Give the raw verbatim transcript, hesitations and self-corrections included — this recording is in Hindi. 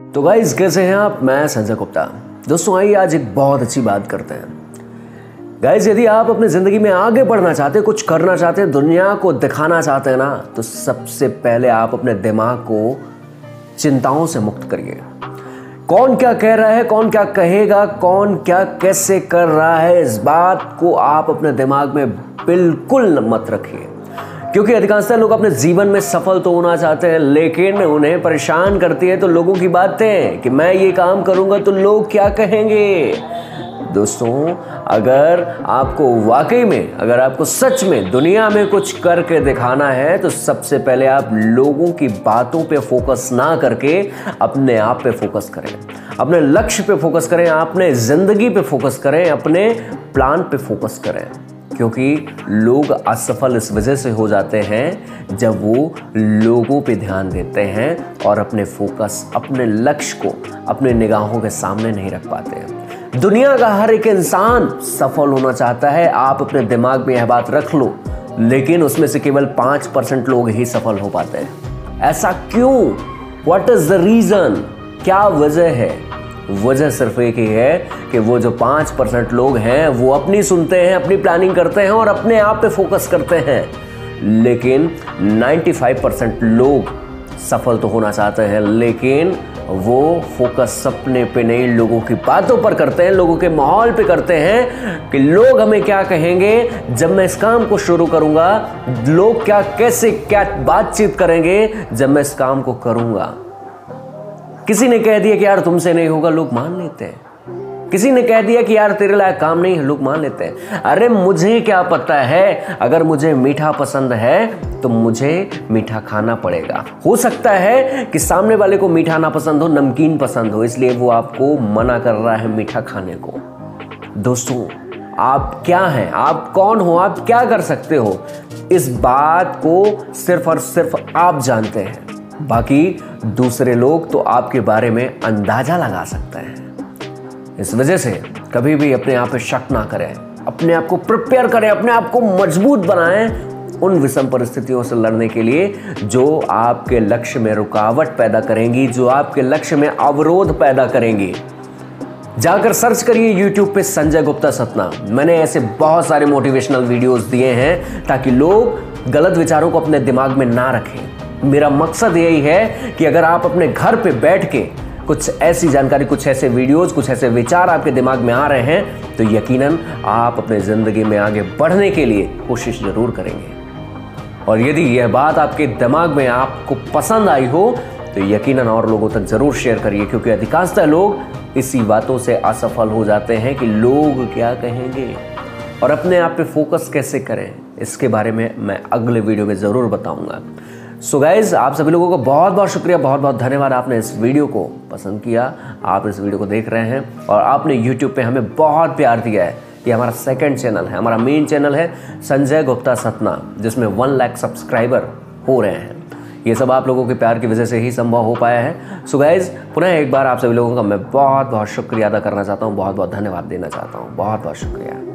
तो गाइस कैसे हैं आप? मैं संजय गुप्ता। दोस्तों आइए आज एक बहुत अच्छी बात करते हैं। गाइस यदि आप अपनी ज़िंदगी में आगे बढ़ना चाहते हैं, कुछ करना चाहते हैं, दुनिया को दिखाना चाहते हैं ना, तो सबसे पहले आप अपने दिमाग को चिंताओं से मुक्त करिए। कौन क्या कह रहा है, कौन क्या कहेगा, कौन क्या कैसे कर रहा है, इस बात को आप अपने दिमाग में बिल्कुल मत रखिए। क्योंकि अधिकांशतः लोग अपने जीवन में सफल तो होना चाहते हैं, लेकिन उन्हें परेशान करती है तो लोगों की बातें कि मैं ये काम करूंगा तो लोग क्या कहेंगे। दोस्तों अगर आपको वाकई में, अगर आपको सच में दुनिया में कुछ करके दिखाना है तो सबसे पहले आप लोगों की बातों पे फोकस ना करके अपने आप पे फोकस करें, अपने लक्ष्य पे फोकस करें, अपने जिंदगी पे फोकस करें, अपने प्लान पे फोकस करें। क्योंकि लोग असफल इस वजह से हो जाते हैं जब वो लोगों पे ध्यान देते हैं और अपने फोकस, अपने लक्ष्य को अपने निगाहों के सामने नहीं रख पाते हैं। दुनिया का हर एक इंसान सफल होना चाहता है, आप अपने दिमाग में यह बात रख लो, लेकिन उसमें से केवल पांच परसेंट लोग ही सफल हो पाते हैं। ऐसा क्यों? What is the reason? क्या वजह है? वजह सिर्फ एक ही है कि वो जो पांच परसेंट लोग हैं वो अपनी सुनते हैं, अपनी प्लानिंग करते हैं और अपने आप पे फोकस करते हैं, लेकिन पचानवे परसेंट लोग सफल तो होना चाहते हैं, लेकिन वो फोकस सपने पे नहीं, लोगों की बातों पर करते हैं, लोगों के माहौल पे करते हैं कि लोग हमें क्या कहेंगे जब मैं इस काम को शुरू करूंगा, लोग क्या कैसे क्या बातचीत करेंगे जब मैं इस काम को करूंगा। किसी ने कह दिया कि यार तुमसे नहीं होगा, लोग मान लेते हैं। किसी ने कह दिया कि यार तेरे लायक काम नहीं है, लोग मान लेते हैं। अरे मुझे क्या पता है, अगर मुझे मीठा पसंद है तो मुझे मीठा खाना पड़ेगा। हो सकता है कि सामने वाले को मीठा ना पसंद हो, नमकीन पसंद हो, इसलिए वो आपको मना कर रहा है मीठा खाने को। दोस्तों आप क्या हैं, आप कौन हो, आप क्या कर सकते हो, इस बात को सिर्फ और सिर्फ आप जानते हैं। बाकी दूसरे लोग तो आपके बारे में अंदाजा लगा सकते हैं। इस वजह से कभी भी अपने आप पे शक ना करें, अपने आप को प्रिपेयर करें, अपने आप को मजबूत बनाएं उन विषम परिस्थितियों से लड़ने के लिए जो आपके लक्ष्य में रुकावट पैदा करेंगी, जो आपके लक्ष्य में अवरोध पैदा करेंगी। जाकर सर्च करिए यूट्यूब पे संजय गुप्ता सतना। मैंने ऐसे बहुत सारे मोटिवेशनल वीडियोस दिए हैं ताकि लोग गलत विचारों को अपने दिमाग में ना रखें। मेरा मकसद यही है कि अगर आप अपने घर पे बैठ के कुछ ऐसी जानकारी, कुछ ऐसे वीडियोस, कुछ ऐसे विचार आपके दिमाग में आ रहे हैं तो यकीनन आप अपने ज़िंदगी में आगे बढ़ने के लिए कोशिश ज़रूर करेंगे। और यदि यह बात आपके दिमाग में आपको पसंद आई हो तो यकीनन और लोगों तक ज़रूर शेयर करिए, क्योंकि अधिकांशतः लोग इसी बातों से असफल हो जाते हैं कि लोग क्या कहेंगे। और अपने आप पे फोकस कैसे करें इसके बारे में मैं अगले वीडियो में ज़रूर बताऊँगा। सो गाइज आप सभी लोगों को बहुत बहुत शुक्रिया, बहुत बहुत धन्यवाद। आपने इस वीडियो को पसंद किया, आप इस वीडियो को देख रहे हैं और आपने यूट्यूब पे हमें बहुत प्यार दिया है। ये हमारा सेकंड चैनल है, हमारा मेन चैनल है संजय गुप्ता सतना, जिसमें वन लाख सब्सक्राइबर हो रहे हैं। ये सब आप लोगों के प्यार की वजह से ही संभव हो पाया है। सो गाइज पुनः एक बार आप सभी लोगों का मैं बहुत बहुत शुक्रिया अदा करना चाहता हूँ, बहुत बहुत धन्यवाद देना चाहता हूँ। बहुत बहुत शुक्रिया।